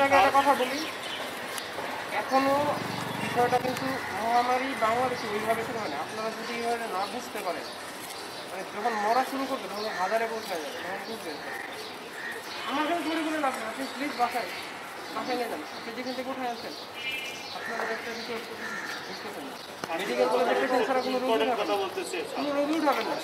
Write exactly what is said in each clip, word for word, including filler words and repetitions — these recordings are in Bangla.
আপনাকে একটা কথা বলি, এখনো বিষয়টা কিন্তু মহামারী বাংলাদেশে ওইভাবে শুরু হয় না। আপনারা যদি এইভাবে না বুঝতে পারেন, মানে যখন মরা শুরু করবে তখন হাজারে পৌঁছায় যাবে, তখন বুঝবেন। আমার কাছে ধরে বলে লাভ নেই, আপনি প্লিজ বাসায় বাসায় নিয়ে যান। আপনি যেখান থেকে উঠে আনছেন আপনারা একটা কিছু বুঝতেছেন না। মেডিকেল কলেজের পেশেন্ট ছাড়া কোনো রোগী উঠাবেন না, কোনো রোগী উঠাবেন না।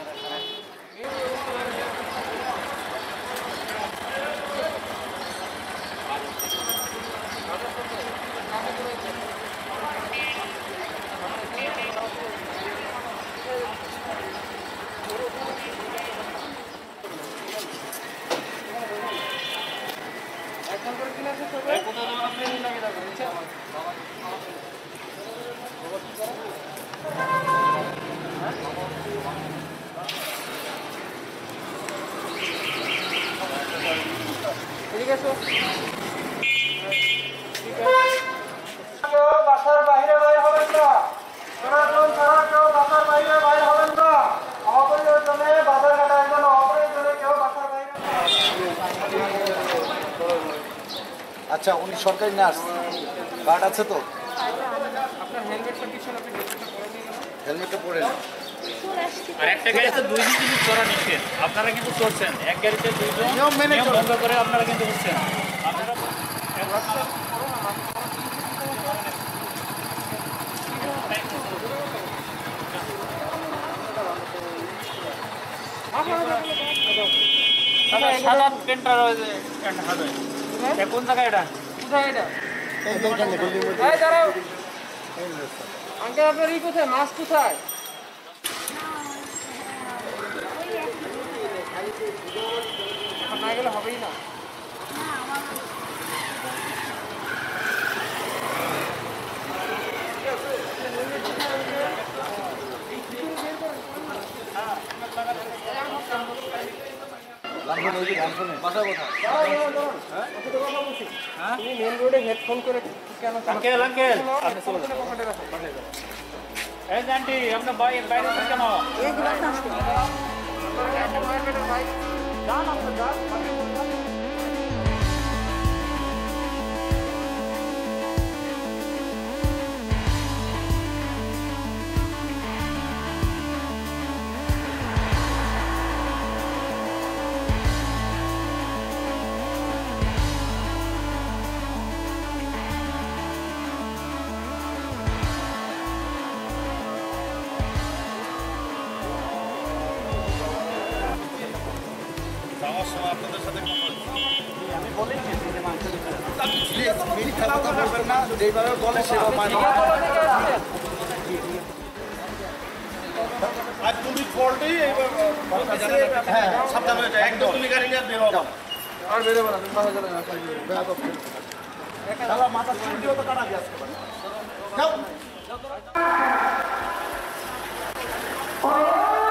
বাসার বাইরে বাইরে হবেন না, সনাতন ছাড়া কেউ বাসার বাইরে বাইরে হবেন না। অপ্রয়োজনে বাজার ঘাটে আসবেন, অপ্রয়োজনে কেউ বাসার বাইরে। আচ্ছা, উনি সরকারি নার্স, কার্ড আছে তো? আপনার হেলমেটটা পিছনে, আপনি হেলমেটটা পরে নেন। আর একটা গাড়িতে দুইজন কিন্তু চড়া নিচ্ছেন, আপনারা কিন্তু চড়ছেন। এক গাড়িতে দুইজন নিয়ম মেনে ভঙ্গ করে আপনারা কিন্তু উঠছেন। আপনারা সাদা পেনটা রয়েছে, কোন জায়গায় এটা? কোথায় এটা? এই দাঁড়াও আঙ্কেল, আপনার এই কোথায়, মাছ কোথায়? না গেলে হবেই না। তুমি মেন রোডে হেডফোন করে কেন? আঙ্কেল আঙ্কেল এই আন্টি আপনার বাইরে বাইরে কেন? আপনাদের সাথে আমি বলি মিথ্যা কথা বলবেন না, যেভাবে বলে সেভাবে মানবেন। আর তুমি ফল্টেই হ্যাঁ সাবধান হয়ে যায়, একদম তুমি গাড়ি নিয়ে বের হও। আর বের হবে না, তুমি বাসা চলে যাও। শালা মাথা ছুট দিও তো কাটা দিয়ে আসতে পারে। যাও।